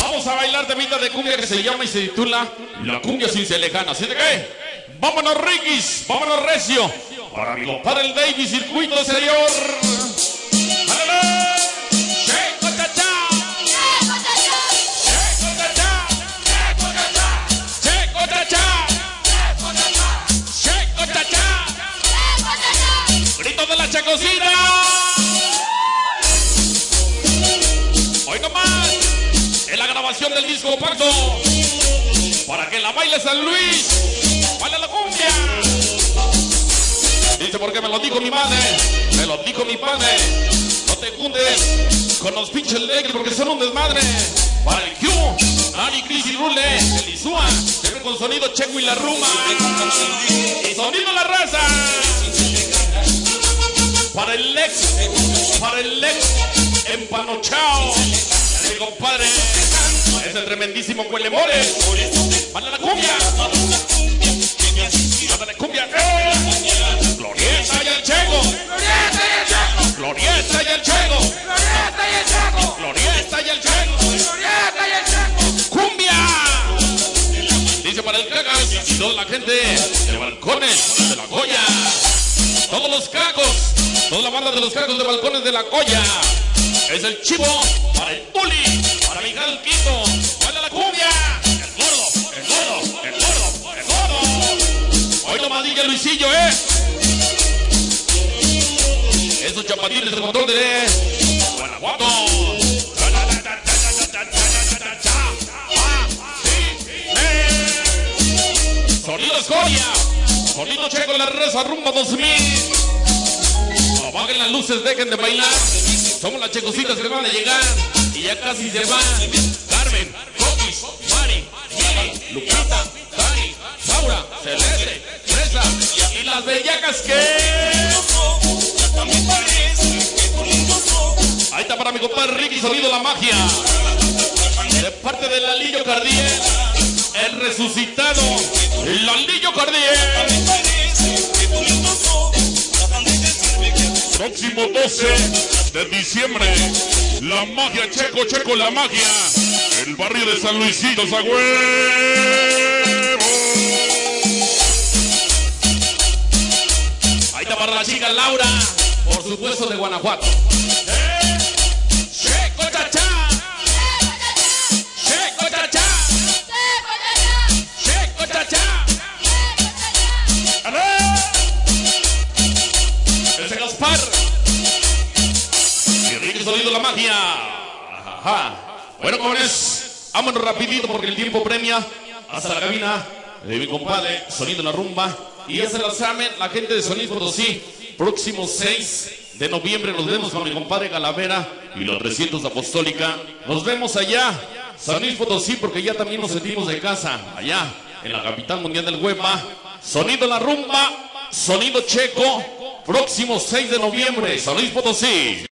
Vamos a bailar temita de cumbia que se llama y se titula La cumbia sin lejana. ¿Así de qué? Vámonos, Riquis, vámonos, recio. Para mi compadre el David Circuito Exterior. ¡Ándale! ¡Checo, chachá! ¡Checo, chachá! ¡Checo, chachá! ¡Checo, chachá! ¡Checo, chachá! ¡Grito de la chacosina! Hoy nomás, en la grabación del disco Pacto, para que la baile San Luis, baila la cumbia. Dice porque me lo dijo mi madre, me lo dijo mi padre. No te juntes con los pinches legos porque son un desmadre. Para el Q, Ari, Cris y Rule, el Isua, siempre con sonido Checo y la Ruma. Y sonido la raza. Para el ex empanochao, mi compadre, ese tremendísimo Huele Mole. Baila la cumbia. Baila la cumbia. Glorieta y el Checo. Glorieta y el Checo. Glorieta y el Checo. Cumbia. Dice para el Cacas y toda la gente de Balcones de la Goya. Todos los cacos, toda la banda de los cacos de Balcones de la Goya. Es el Chivo, para el Tuli, para mi Jalquito. Baila la cumbia. El gordo, el gordo, el gordo, el gordo. Hoy nomás DJ Luisillo, esos chapatines del motor de Guanajuato. Sonido Escoria, sonido Checo, la Raza Rumba 2000. Apaguen las luces, dejen de bailar. Somos las checositas que van a llegar y ya casi se van. Carmen, Coquis, Mari, Miri, Lupita, Dani, Saura, Celeste, Fresa y las bellacas que... Ahí está para mi compadre Ricky, sonido La Magia. De parte de Lalillo Cardiel, el resucitado Lalillo Cardiel. Próximo 12 de diciembre, La Magia, Checo, Checo, La Magia. El barrio de San Luisito, Sagüevo. Ahí está para la chica Laura, por supuesto de Guanajuato. Checo, chachá. Checo, chachá. Checo, chachá. Ese Gaspar. Y Ricky, sonido La Magia. Ajá. Bueno, jóvenes, vámonos rapidito porque el tiempo premia. Hasta la cabina de mi compadre, sonido La Rumba. Y ya se lo saben, la gente de Sonido Potosí. Próximo 6 de noviembre nos vemos con mi compadre Calavera y los 300 Apostólica. Nos vemos allá, San Luis Potosí, porque ya también nos sentimos de casa, allá, en la capital mundial del Huepa. Sonido La Rumba, sonido Checo, próximo 6 de noviembre, San Luis Potosí.